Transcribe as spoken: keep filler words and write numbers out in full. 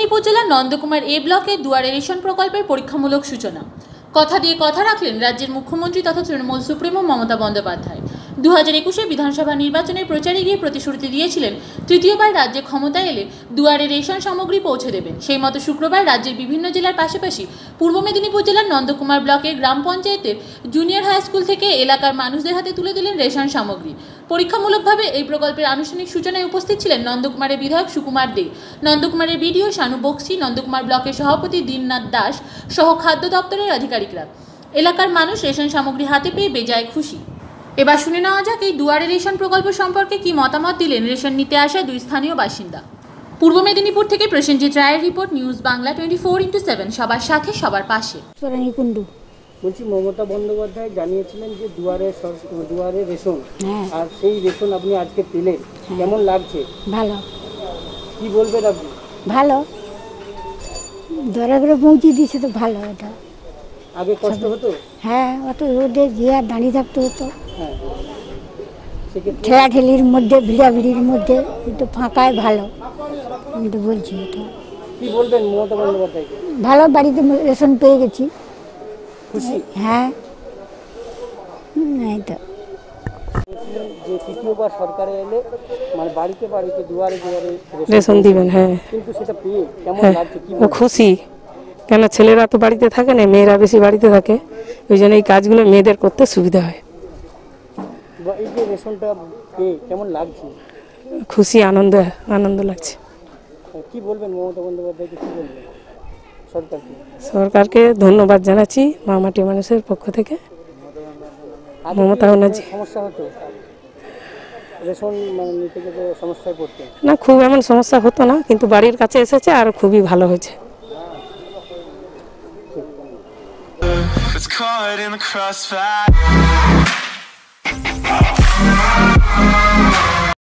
মেদিনীপুর জেলার নন্দকুমার এ ব্লকে দুয়ারে রেশন প্রকল্পের পরীক্ষামূলক সূচনা। কথা দিয়ে কথা রাখলেন রাজ্যের মুখ্যমন্ত্রী তথা তৃণমূল সুপ্রিমো মমতা বন্দ্যোপাধ্যায়। দু হাজার একুশে বিধানসভা নির্বাচনের প্রচারে গিয়ে প্রতিশ্রুতি দিয়েছিলেন তৃতীয়বার রাজ্যে ক্ষমতায় এলে দুয়ারে রেশন সামগ্রী পৌঁছে দেবেন। সেই মতো শুক্রবার রাজ্যের বিভিন্ন জেলার পাশাপাশি পূর্ব মেদিনীপুর জেলার নন্দকুমার ব্লকের গ্রাম পঞ্চায়েতের জুনিয়র হাই স্কুল থেকে এলাকার মানুষদের হাতে তুলে দিলেন রেশন সামগ্রী। পরীক্ষামূলকভাবে এই প্রকল্পের আনুষ্ঠানিক সূচনায় উপস্থিত ছিলেন নন্দকুমারের বিধায়ক সুকুমার দে, নন্দকুমারের বিডিও শানু বক্সি, নন্দকুমার ব্লকের সভাপতি দীননাথ দাস সহ খাদ্য দপ্তরের আধিকারিকরা। এলাকার মানুষ রেশন সামগ্রী হাতে পেয়ে বেজায় খুশি। এবার শুনে নেওয়া যাক এই দুয়ারে রেশন প্রকল্প সম্পর্কে কি মতামত দিলেন রেশন নিতে আসা দুই স্থানীয় বাসিন্দা। পূর্ব মেদিনীপুর থেকে প্রসেনজিৎ রায়ের report, news Bangla twenty four into seven, সবার সাথে সবার পাশে। বলছি, মমতা বন্দ্যোপাধ্যায় জানিয়েছিলেন যে দুয়ারে দুয়ারে রেশন, আর সেই রেশন আপনি আজকে পেলেন, কেমন লাগছে? ভালো। কি বলবেন আপনি? ভালো, দরে করে পৌঁছে দিয়েছে তো ভালো। এটা আগে কষ্ট হতো? হ্যাঁ, অত রোদে গিয়ে দাঁড়িয়ে থাকতে হতো, হ্যাঁ, ঠেলাঠেলির মধ্যে, ভিড়াভিড়ির মধ্যে। একটু ফাঁকায় ভালো, আমি তো বলছি। এটা কি বলবেন মমতা বন্দ্যোপাধ্যায়কে? ভালো, বাড়িতে রেশন পেয়ে গেছি, খুশি? হ্যাঁ, এই তো। যে তৃতীয়বার সরকারে এলে মানে বাড়িতে বাড়িতে দুয়ারে দুয়ারে রেশন দিবেন, হ্যাঁ, কিন্তু সেটা পেয়ে কেমন লাগছে? কি খুশি। কেন, ছেলেরা তো বাড়িতে থাকে না, মেয়েরা বেশি বাড়িতে থাকে, ওই জন্য এই কাজগুলো মেয়েদের করতে সুবিধা হয়। এই যে রেশনটা পেয়ে কেমন লাগছে? খুশি, আনন্দ আনন্দ লাগছে। কি বলবেন মমতা বন্দ্যোপাধ্যায়কে? কি বলবেন সরকারকে? সরকারকে ধন্যবাদ জানাচ্ছি মা মাটি মানুষের পক্ষ থেকে। মমতা ব্যানার্জি সমস্যা হতো রেশন মানে নিতে গেলে, সমস্যায় পড়তে না, খুব এমন সমস্যা হতো না, কিন্তু বাড়ির কাছে এসেছে আর খুবই ভালো হয়েছে। It's caught in the crossfire.